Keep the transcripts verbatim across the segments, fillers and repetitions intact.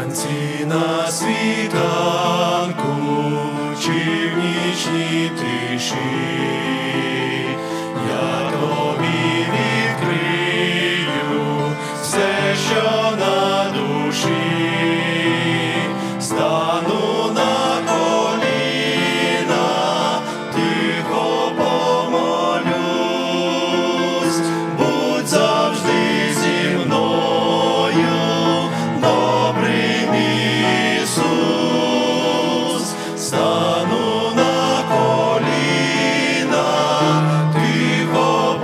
Вранці на світанку чи в нічній тиші я тобі відкрию все, що на душі, стану на коліна, тихо помолюсь, будь завжди зі мною, добрий мій Ісус. Стану на коліна, тихо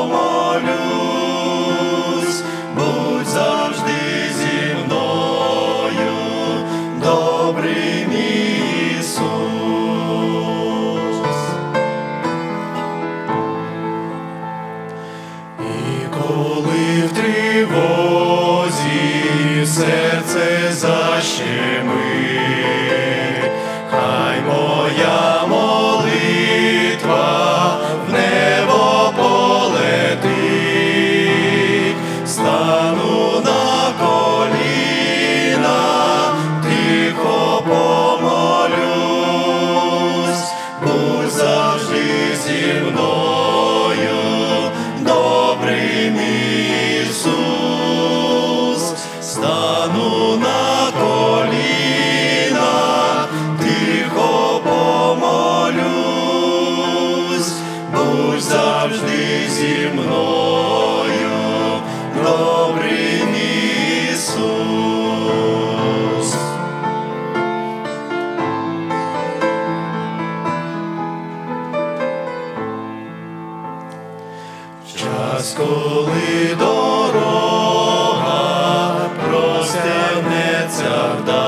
помолюсь, будь завжди зі мною, добрий мій Ісус. І коли в тривозі серце защемить, хай моя молитва в небо полетить, стану на коліна, тихо помолюсь, будь завжди зі мною, добрий мій Ісус. Стану на коліна, тихо помолюсь, будь завжди зі мною, добрий мій Ісус. Час, коли дорога простягнеться вдаль,